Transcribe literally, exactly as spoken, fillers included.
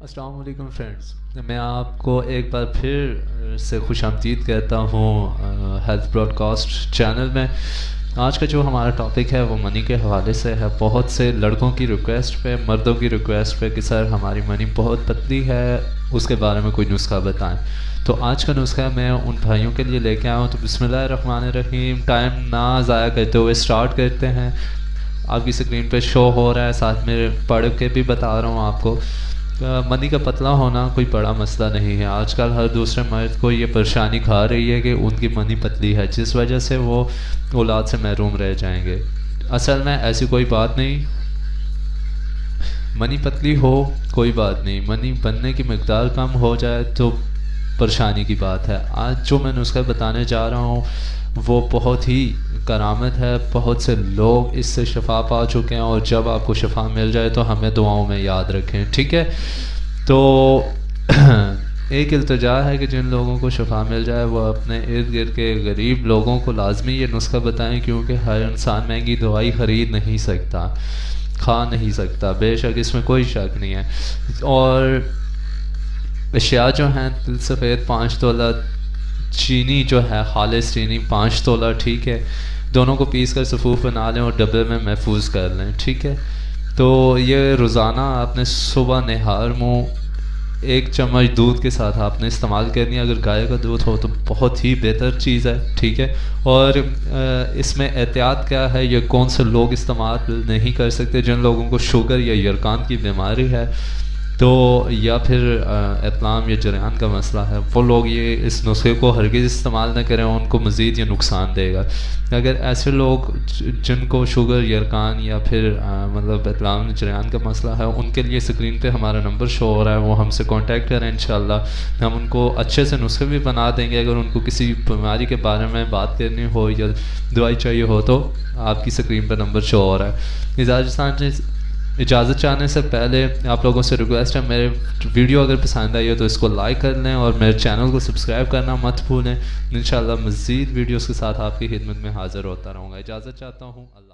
السلام علیکم فرینڈز، میں آپ کو ایک بار پھر سے خوش آمدید کہتا ہوں ہیلتھ براڈ کاسٹ چینل میں۔ آج کا جو ہمارا ٹاپک ہے وہ منی کے حوالے سے ہے۔ بہت سے لڑکوں کی ریکویسٹ پہ، مردوں کی ریکویسٹ پہ کہ سر ہماری منی بہت پتلی ہے، اس کے بارے میں کوئی نسخہ بتائیں۔ تو آج کا نسخہ میں ان بھائیوں کے لیے لے کے آیا ہوں۔ تو بسم اللہ الرحمن الرحیم، ٹائم نہ ضائع کرتے ہوئے اسٹارٹ کرتے ہیں۔ آپ کی اسکرین پہ شو ہو رہا ہے، ساتھ میں پڑھ کے بھی بتا رہا ہوں آپ کو۔ منی کا پتلا ہونا کوئی بڑا مسئلہ نہیں ہے۔ آج کل ہر دوسرے مرد کو یہ پریشانی کھا رہی ہے کہ ان کی منی پتلی ہے، جس وجہ سے وہ اولاد سے محروم رہ جائیں گے۔ اصل میں ایسی کوئی بات نہیں، منی پتلی ہو کوئی بات نہیں، منی بننے کی مقدار کم ہو جائے تو پریشانی کی بات ہے۔ آج جو میں نسخہ بتانے جا رہا ہوں وہ بہت ہی کرامت ہے، بہت سے لوگ اس سے شفا پا چکے ہیں، اور جب آپ کو شفا مل جائے تو ہمیں دعاؤں میں یاد رکھیں، ٹھیک ہے؟ تو ایک التجا ہے کہ جن لوگوں کو شفا مل جائے وہ اپنے ارد گرد کے غریب لوگوں کو لازمی یہ نسخہ بتائیں، کیونکہ ہر انسان مہنگی دوائی خرید نہیں سکتا، کھا نہیں سکتا، بے شک اس میں کوئی شک نہیں ہے۔ اور اشیاء جو ہیں، تل سفید پانچ تولہ، چینی جو ہے خالص چینی پانچ تولہ، ٹھیک ہے؟ دونوں کو پیس کر صفوف بنا لیں اور ڈبے میں محفوظ کر لیں، ٹھیک ہے؟ تو یہ روزانہ آپ نے صبح نہار منہ ایک چمچ دودھ کے ساتھ آپ نے استعمال کرنی ہے۔ اگر گائے کا دودھ ہو تو بہت ہی بہتر چیز ہے، ٹھیک ہے؟ اور اس میں احتیاط کیا ہے، یہ کون سے لوگ استعمال نہیں کر سکتے؟ جن لوگوں کو شوگر یا یرکان کی بیماری ہے تو یا پھر اطلام یا جریان کا مسئلہ ہے، وہ لوگ یہ اس نسخے کو ہرگز استعمال نہ کریں، ان کو مزید یہ نقصان دے گا۔ اگر ایسے لوگ جن کو شوگر، یرکان یا پھر مطلب اطلام جریان کا مسئلہ ہے، ان کے لیے اسکرین پہ ہمارا نمبر شو ہو رہا ہے، وہ ہم سے کانٹیکٹ کریں، انشاءاللہ ہم ان کو اچھے سے نسخے بھی بنا دیں گے۔ اگر ان کو کسی بیماری کے بارے میں بات کرنی ہو یا دوائی چاہیے ہو تو آپ کی اسکرین پہ نمبر شو ہو رہا ہے۔ اجازت اجازت چاہنے سے پہلے آپ لوگوں سے ریکویسٹ ہے، میرے ویڈیو اگر پسند آئی ہو تو اس کو لائک کر لیں اور میرے چینل کو سبسکرائب کرنا مت بھولیں۔ انشاءاللہ مزید ویڈیوز کے ساتھ آپ کی خدمت میں حاضر ہوتا رہوں گا۔ اجازت چاہتا ہوں، اللہ